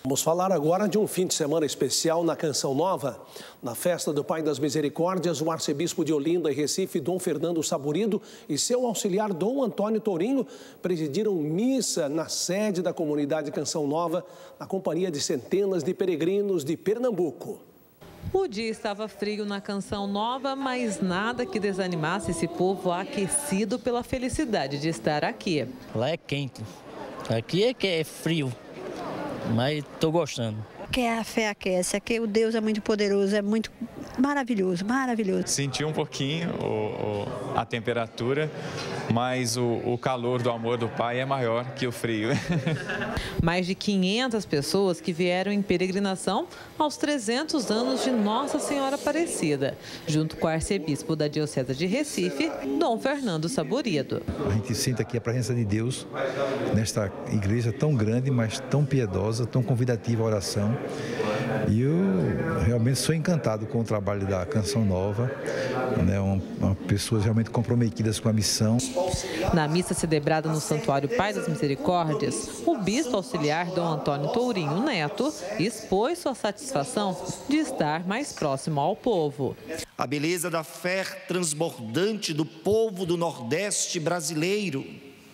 Vamos falar agora de um fim de semana especial na Canção Nova. Na festa do Pai das Misericórdias, o arcebispo de Olinda e Recife, Dom Fernando Saburido, e seu auxiliar Dom Antônio Tourinho presidiram missa na sede da comunidade Canção Nova, na companhia de centenas de peregrinos de Pernambuco. O dia estava frio na Canção Nova, mas nada que desanimasse esse povo aquecido pela felicidade de estar aqui. Lá é quente, aqui é frio. Mas estou gostando. Que a fé aquece, aqui o Deus é muito poderoso, é muito maravilhoso, maravilhoso. Senti um pouquinho a temperatura, mas o calor do amor do Pai é maior que o frio. Mais de 500 pessoas que vieram em peregrinação aos 300 anos de Nossa Senhora Aparecida, junto com o arcebispo da Diocese de Recife, Dom Fernando Saburido. A gente sente aqui a presença de Deus nesta igreja tão grande, mas tão piedosa, tão convidativa à oração. E eu realmente sou encantado com o trabalho da Canção Nova, né? Pessoas realmente comprometidas com a missão. Na missa celebrada no Santuário Pai das Misericórdias, o bispo auxiliar Dom Antônio Tourinho Neto expôs sua satisfação de estar mais próximo ao povo. A beleza da fé transbordante do povo do Nordeste brasileiro,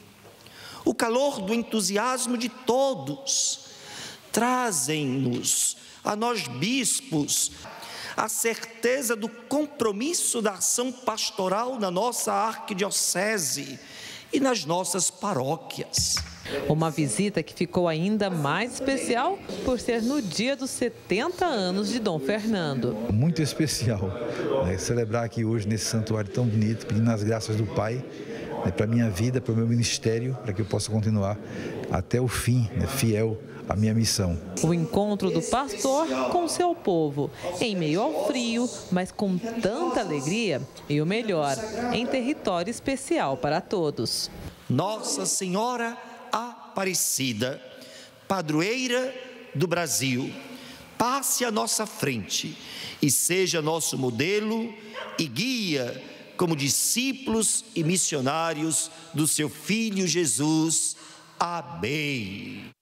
o calor do entusiasmo de todos, trazem-nos, a nós bispos, a certeza do compromisso da ação pastoral na nossa arquidiocese e nas nossas paróquias. Uma visita que ficou ainda mais especial por ser no dia dos 70 anos de Dom Fernando. Muito especial, né? Celebrar aqui hoje nesse santuário tão bonito, pedindo as graças do Pai, né, para a minha vida, para o meu ministério, para que eu possa continuar até o fim, né, fiel à minha missão. O encontro do pastor com seu povo, em meio ao frio, mas com tanta alegria e o melhor, em território especial para todos. Nossa Senhora Aparecida, padroeira do Brasil, passe à nossa frente e seja nosso modelo e guia como discípulos e missionários do seu Filho Jesus. Amém.